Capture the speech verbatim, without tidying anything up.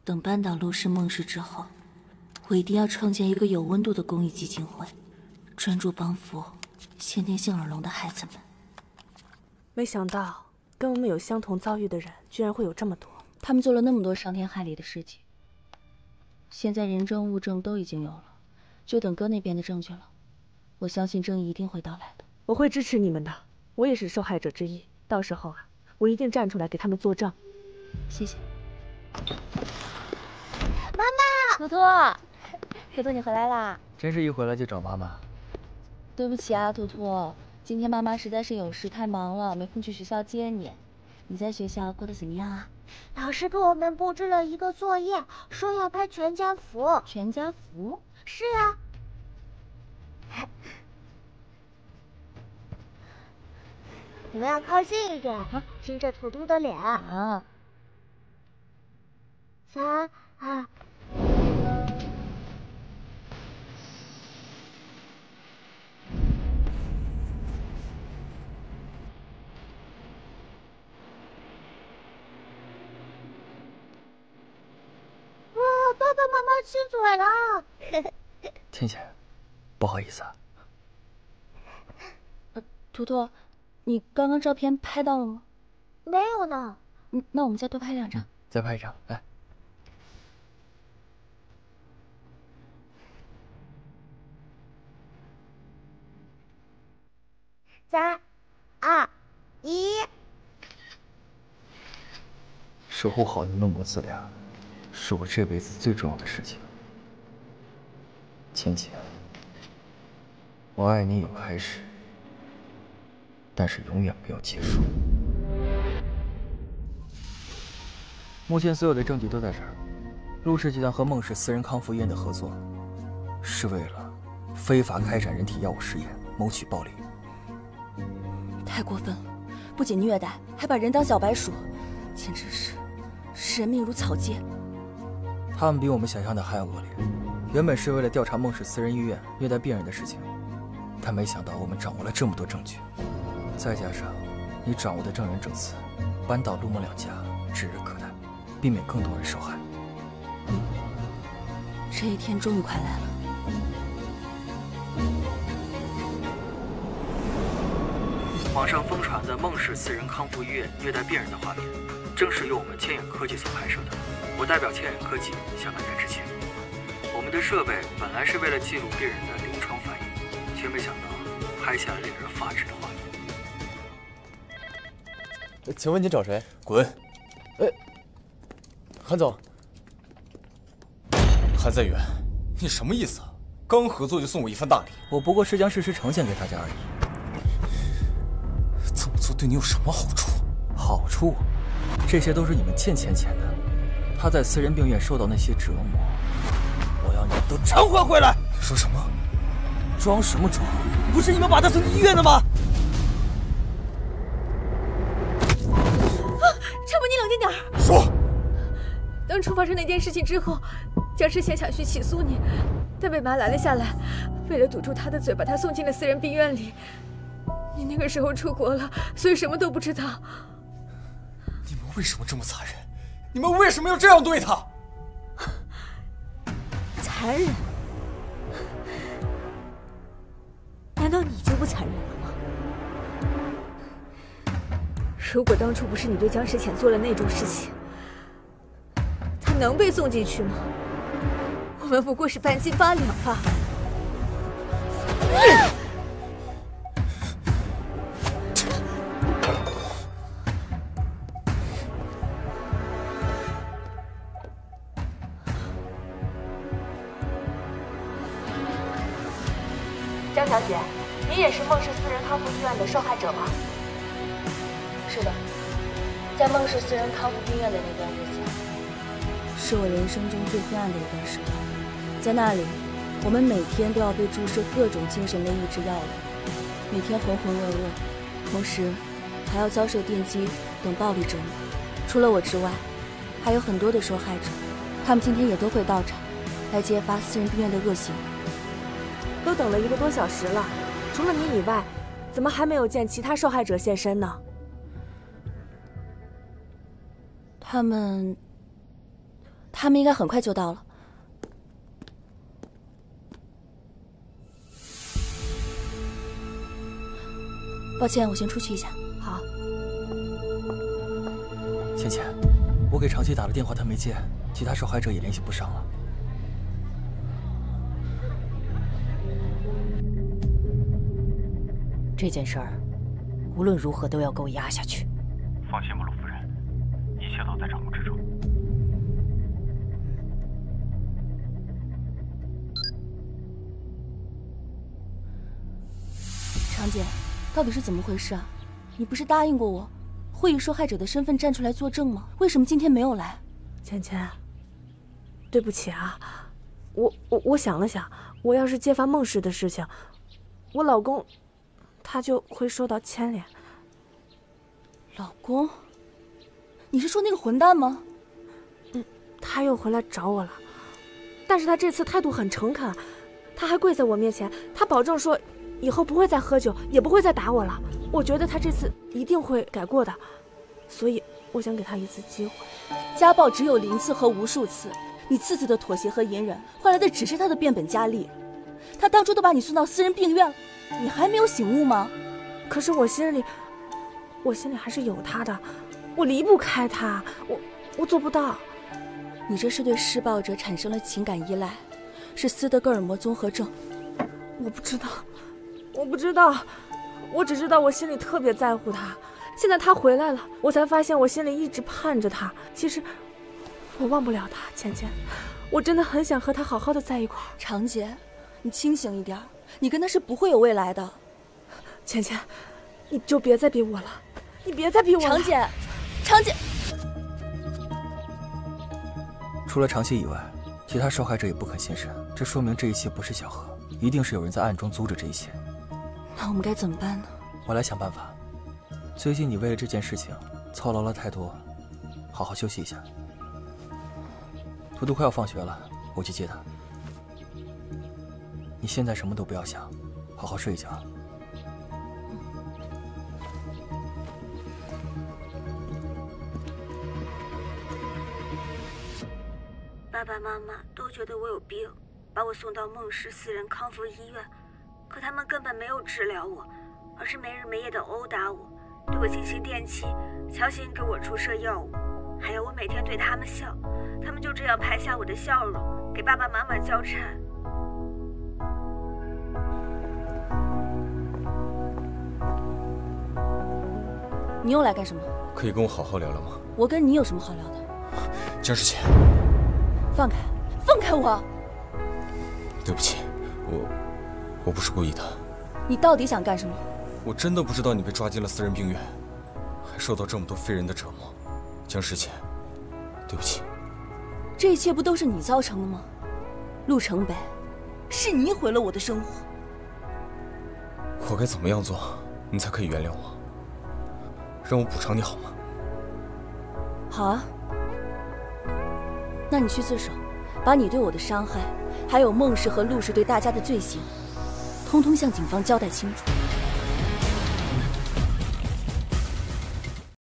等扳倒陆氏孟氏之后，我一定要创建一个有温度的公益基金会，专注帮扶先天性耳聋的孩子们。 没想到跟我们有相同遭遇的人居然会有这么多。 他们做了那么多伤天害理的事情，现在人证物证都已经有了，就等哥那边的证据了。我相信正义一定会到来的。 我会支持你们的，我也是受害者之一。到时候啊，我一定站出来给他们作证。 谢谢。 妈妈， 图图，图图你回来啦！ 真是一回来就找妈妈。 对不起啊，图图，今天妈妈实在是有事太忙了，没空去学校接你。你在学校过得怎么样啊？ 老师给我们布置了一个作业，说要拍全家福。 全家福？ 是啊。你们要靠近一点，盯着图图的脸。 啊。 三二。哇，爸爸妈妈亲嘴了。 倩倩，不好意思啊。 呃，图图，你刚刚照片拍到了吗？ 没有呢。 嗯，那我们再多拍两张。 嗯、再拍一张，来。 三、二、一。 守护好你们母子俩，是我这辈子最重要的事情。倩倩，我爱你有开始，但是永远没有结束。目前所有的证据都在这儿。陆氏集团和孟氏私人康复医院的合作，是为了非法开展人体药物试验，谋取暴利。 太过分了，不仅虐待，还把人当小白鼠，简直是视人命如草芥。 他们比我们想象的还要恶劣。原本是为了调查孟氏私人医院虐待病人的事情，但没想到我们掌握了这么多证据，再加上你掌握的证人证词，扳倒陆孟两家指日可待，避免更多人受害。 嗯，这一天终于快来了。 网上疯传的孟氏私人康复医院虐待病人的画面，正是由我们千远科技所拍摄的。我代表千远科技向大家致歉。我们的设备本来是为了记录病人的临床反应，却没想到拍下了令人发指的画面。请问你找谁？滚！哎，韩总，韩在远，你什么意思啊？刚合作就送我一份大礼？ 我不过是将事实呈现给大家而已。 这么做对你有什么好处？ 好处？这些都是你们欠倩倩的。她在私人病院受到那些折磨，我要你们都偿还回来！ 你说什么？ 装什么装？不是你们把她送进医院的吗？ 啊！陈伯，你冷静点儿。 说。 当初发生那件事情之后，江世贤想去起诉你，但被妈拦了下来。为了堵住他的嘴，把他送进了私人病院里。你那个时候出国了，所以什么都不知道。 你们为什么这么残忍？你们为什么要这样对他？ 残忍？难道你就不残忍了吗？如果当初不是你对江世浅做了那种事情，他能被送进去吗？我们不过是半斤八两吧。江小姐，你也是孟氏私人康复医院的受害者吗？ 是的，在孟氏私人康复医院的那段日子，是我人生中最昏暗的一段时光。在那里，我们每天都要被注射各种精神类抑制药物，每天浑浑噩噩，同时还要遭受电击等暴力折磨。除了我之外，还有很多的受害者，他们今天也都会到场，来揭发私人病院的恶行。 都等了一个多小时了，除了你以外，怎么还没有见其他受害者现身呢？ 他们，他。 他们应该很快就到了。抱歉，我先出去一下。 好。 倩倩，我给长期打了电话，他没接，其他受害者也联系不上了。 这件事儿，无论如何都要给我压下去。 放心吧，陆夫人，一切都在掌握之中。 长姐，到底是怎么回事啊？你不是答应过我，会以受害者的身份站出来作证吗？为什么今天没有来？ 芊芊，对不起啊，我我我想了想，我要是揭发孟氏的事情，我老公他就会受到牵连。 老公？你是说那个混蛋吗？ 嗯，他又回来找我了，但是他这次态度很诚恳，他还跪在我面前，他保证说以后不会再喝酒，也不会再打我了。我觉得他这次一定会改过的，所以我想给他一次机会。 家暴只有零次和无数次，你次次的妥协和隐忍，换来的只是他的变本加厉。他当初都把你送到私人病院了，你还没有醒悟吗？ 可是我心里，我心里还是有他的，我离不开他，我我做不到。 你这是对施暴者产生了情感依赖，是斯德哥尔摩综合症。 我不知道，我不知道，我只知道我心里特别在乎他。现在他回来了，我才发现我心里一直盼着他。其实我忘不了他，芊芊，我真的很想和他好好的在一块儿。 长姐，你清醒一点，你跟他是不会有未来的。 芊芊，你就别再逼我了，你别再逼我了。 长姐，长姐。 除了长期以外，其他受害者也不肯现身，这说明这一切不是巧合，一定是有人在暗中阻止这一切。 那我们该怎么办呢？ 我来想办法。最近你为了这件事情操劳了太多，好好休息一下。图图快要放学了，我去接他。你现在什么都不要想，好好睡一觉。 爸爸妈妈都觉得我有病，把我送到孟氏私人康复医院，可他们根本没有治疗我，而是没日没夜的殴打我，对我进行电击，强行给我注射药物，还要我每天对他们笑，他们就这样拍下我的笑容，给爸爸妈妈交差。 你又来干什么？ 可以跟我好好聊聊吗？ 我跟你有什么好聊的？ 江世贤， 放开，放开我！ 对不起，我我不是故意的。 你到底想干什么？ 我真的不知道你被抓进了私人病院，还受到这么多非人的折磨。江世贤，对不起。 这一切不都是你造成的吗？陆城北，是你毁了我的生活。 我该怎么样做，你才可以原谅我？让我补偿你好吗？ 好啊，那你去自首，把你对我的伤害，还有孟氏和陆氏对大家的罪行，通通向警方交代清楚。